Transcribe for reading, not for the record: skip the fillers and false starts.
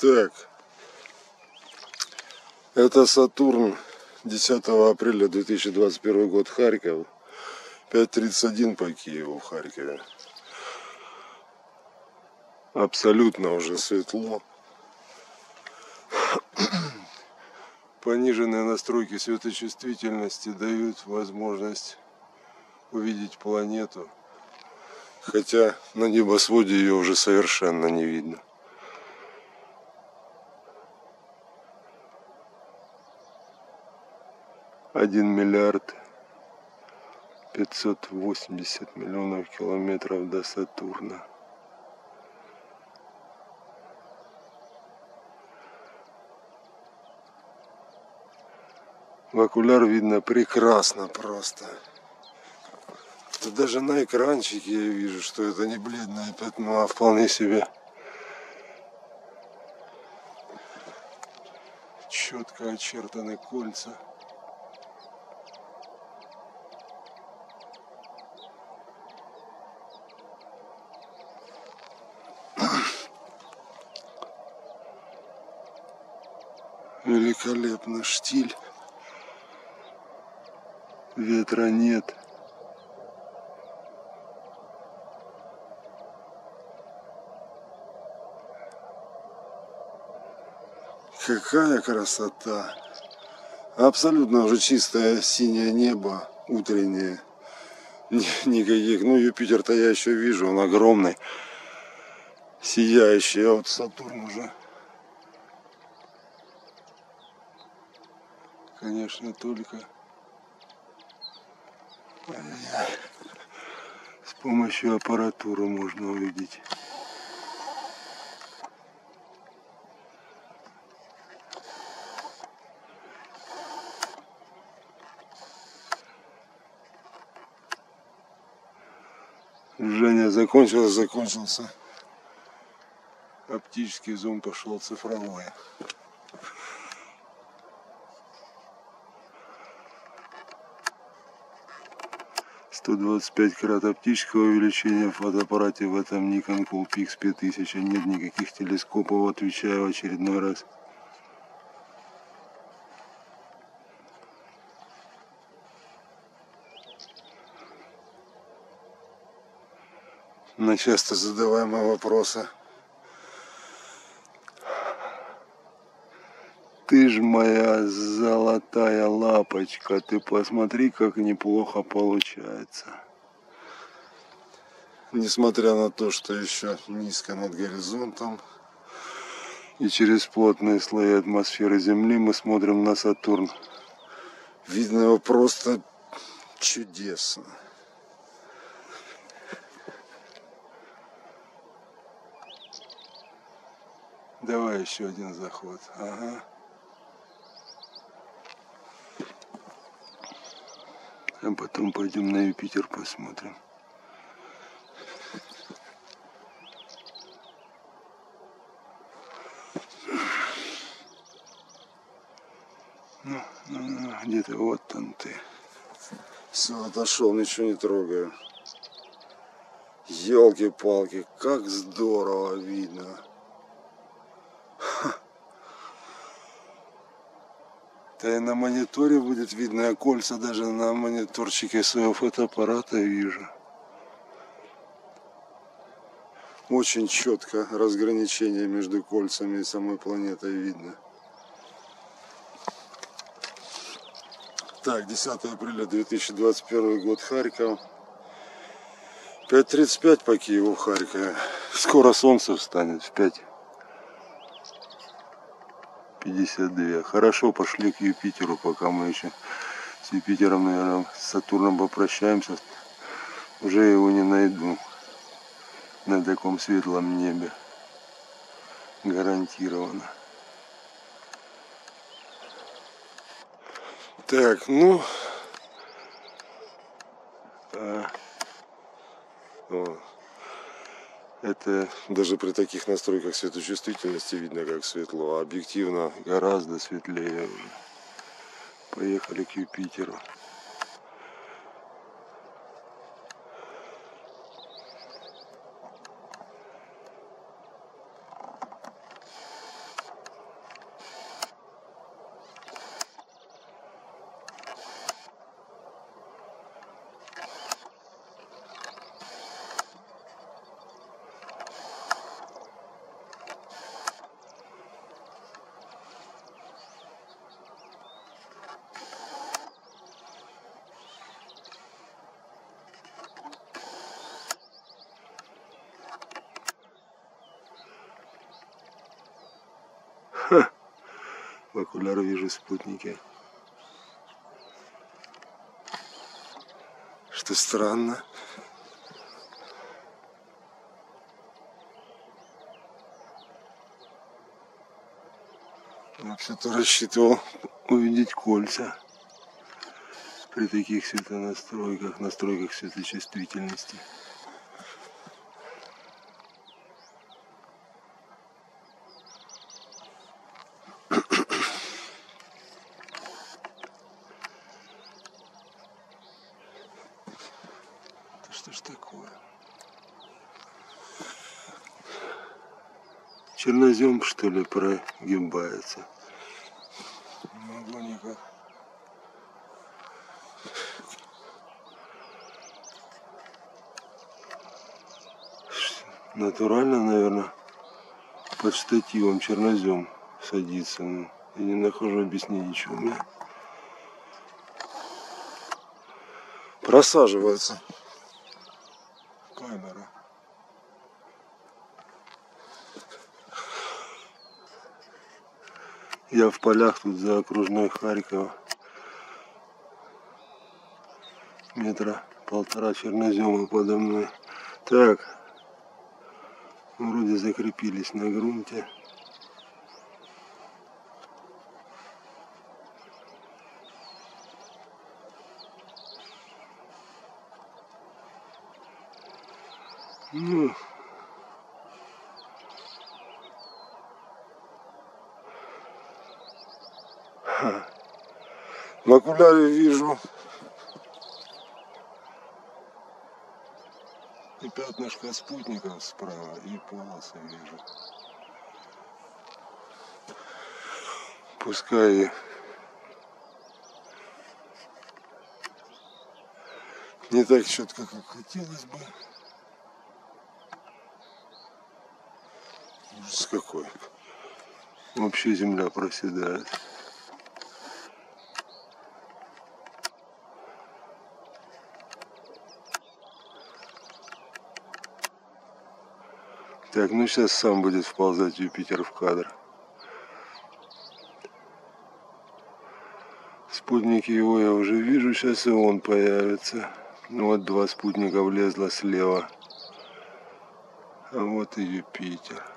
Так, это Сатурн, 10 апреля 2021 год, Харьков, 5:31 по Киеву в Харькове. Абсолютно уже светло. Пониженные настройки светочувствительности дают возможность увидеть планету, хотя на небосводе ее уже совершенно не видно. Один миллиард 580 миллионов километров до Сатурна. В окуляр видно прекрасно просто. Да даже на экранчике я вижу, что это не бледное пятно, а вполне себе четко очертаны кольца. Великолепно, штиль. Ветра нет. Какая красота. Абсолютно уже чистое синее небо, утреннее. Никаких, ну Юпитер-то я еще вижу, он огромный, сияющий, а вот Сатурн уже, конечно, только с помощью аппаратуры можно увидеть. Жжение закончился. Оптический зум пошел цифровой. «125 крат оптического увеличения в фотоаппарате в этом Nikon Coolpix P1000. Нет никаких телескопов», отвечаю в очередной раз. На часто задаваемые вопросы. Ты ж моя золотая лапочка, ты посмотри, как неплохо получается. Несмотря на то, что еще низко над горизонтом и через плотные слои атмосферы Земли, мы смотрим на Сатурн. Видно его просто чудесно. Давай еще один заход. Ага. А потом пойдем на Юпитер посмотрим. Ну, где-то вот он ты. Все, отошел, ничего не трогаю. Елки-палки, как здорово видно. Да и на мониторе будет видно, я кольца даже на мониторчике своего фотоаппарата вижу. Очень четко разграничение между кольцами и самой планетой видно. Так, 10 апреля 2021 год, Харьков. 5:35 по Киеву в Харькове. Скоро солнце встанет в 5:52. Хорошо, пошли к Юпитеру, пока мы еще с Юпитером, наверное, с Сатурном попрощаемся. Уже его не найду на таком светлом небе. Гарантированно. Так, ну... Это даже при таких настройках светочувствительности видно, как светло. А объективно гораздо светлее уже. Поехали к Юпитеру. В окуляр вижу спутники. Что странно. Вообще-то рассчитывал увидеть кольца при таких светонастройках, настройках светочувствительности. Что ж такое? Чернозем, что ли, прогибается? Не могу никак. Натурально, наверное, под штативом чернозем садится. Но я не нахожу объяснения, чему. Просаживается камера. Я в полях тут за окружной Харькова. Метра полтора чернозема подо мной. Так, вроде закрепились на грунте. Ну, в окуляре вижу и пятнышко спутников справа, и полосы вижу. Пускай не так четко, как хотелось бы. Ужас какой. Вообще земля проседает. Так, ну сейчас сам будет вползать Юпитер в кадр. Спутники его я уже вижу, сейчас и он появится. Ну вот два спутника влезло слева. А вот и Юпитер.